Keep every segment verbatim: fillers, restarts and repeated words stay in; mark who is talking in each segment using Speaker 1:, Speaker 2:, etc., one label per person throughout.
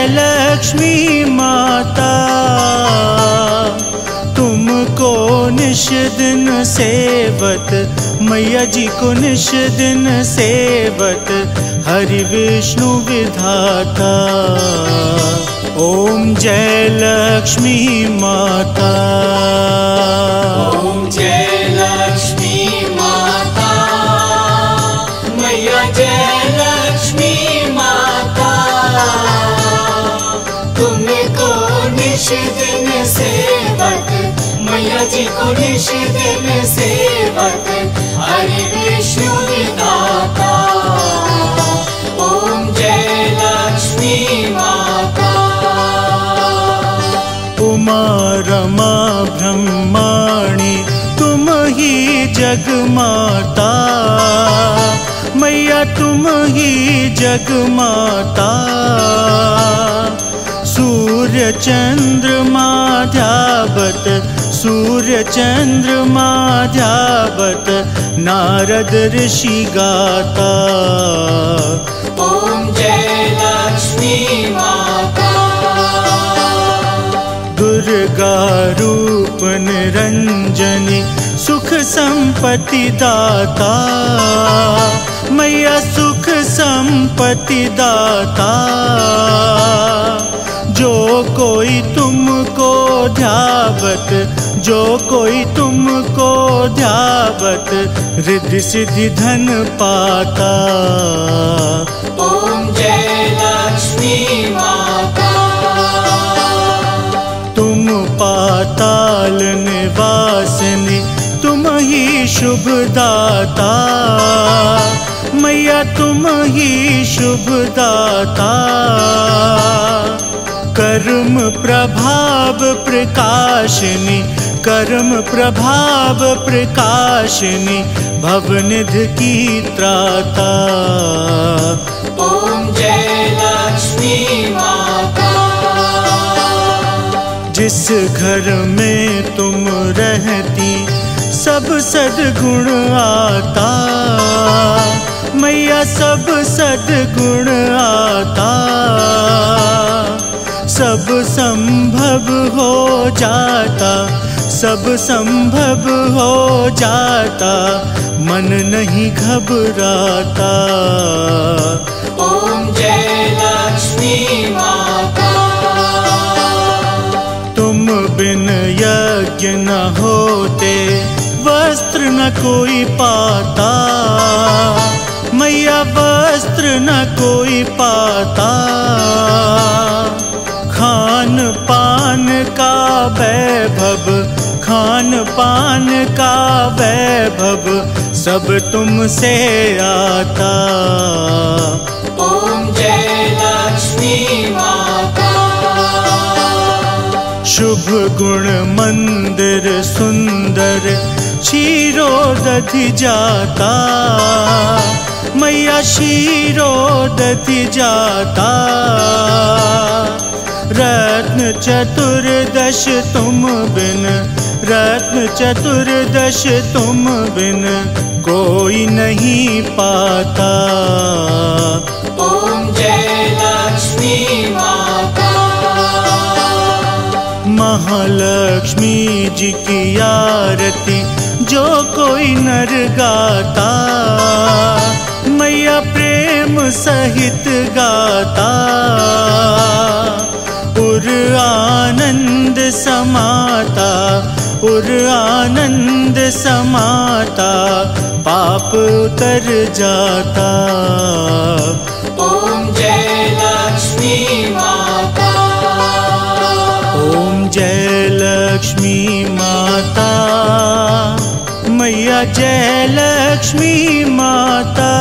Speaker 1: लक्ष्मी माता, तुमको निश दिन सेवत, मैया जी को निश दिन सेवत, हरि विष्णु विधाता। ओम जय लक्ष्मी माता।
Speaker 2: ओम जय लक्ष्मी माता, मैया जय लक्ष्मी माता, तुमको निश दिन सेवत, मैया जी को निश दिन सेवत, हरि विष्णु विधाता। ओम जय लक्ष्मी माता।
Speaker 1: उमा रमा ब्रह्माणी तुम ही जग माता, मैया तुम ही जग माता। सूर्य चंद्रमा ध्यावत, सूर्य चंद्रमा ध्यावत, नारद ऋषि गाता।
Speaker 2: ओम जय लक्ष्मी माता।
Speaker 1: दुर्गा रूप निरंजनी सुख संपत्ति दाता, मैया सुख संपत्ति दाता। जो कोई तुमको ध्यावत, जो कोई तुमको ध्यावत, रिद्धि सिद्धि धन पाता।
Speaker 2: ओम जय लक्ष्मी माता।
Speaker 1: तुम पाताल निवासिनी, तुम ही शुभ दाता, मैया तुम ही शुभ दाता। कर्म प्रभाव प्रकाशिनी, कर्म प्रभाव प्रकाशिनी, भवनिधि की त्राता।
Speaker 2: ओम जय लक्ष्मी माता।
Speaker 1: जिस घर में तुम रहती सब सद्गुण आता, मैया सब सद्गुण आता। सब संभव हो जाता, सब संभव हो जाता, मन नहीं घबराता।
Speaker 2: ओम जय लक्ष्मी माता।
Speaker 1: तुम बिन यज्ञ न होते, वस्त्र न कोई पाता, मैया वस्त्र न कोई पाता। खान पान का वैभव, खान पान का वैभव, सब तुमसे आता।
Speaker 2: ओम जय लक्ष्मी माता।
Speaker 1: शुभ गुण मंदिर सुंदर, क्षीरोदधि जाता, मैया क्षीरोदधि जाता। रत्न चतुर्दश तुम बिन, रत्न चतुर्दश तुम बिन, कोई नहीं पाता।
Speaker 2: ओम जय लक्ष्मी माता।
Speaker 1: महालक्ष्मी जी की आरती जो कोई नर गाता, मैया प्रेम सहित गाता। उर आनंद समाता, उर आनंद समाता, पाप उतर जाता।
Speaker 2: ओम जय लक्ष्मी माता।
Speaker 1: ओम जय लक्ष्मी माता, मैया जय लक्ष्मी माता।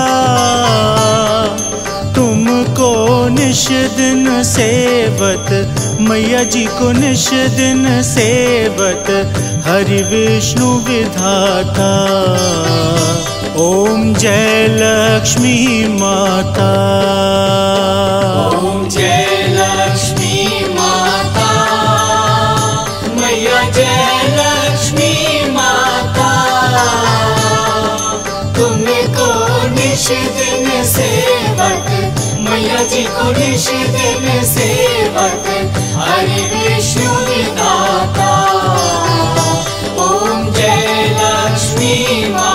Speaker 1: तुमको निश दिन सेवत, मैया जी को निश दिन सेवत, हरि विष्णु विधाता। ओम जय लक्ष्मी माता।
Speaker 2: ओम जय लक्ष्मी माता, मैया जय लक्ष्मी माता। तुमको निश दिन सेवत, मैया जी को निश दिन सेवत हरि विष्णु विधाता। ओम जय लक्ष्मी माता।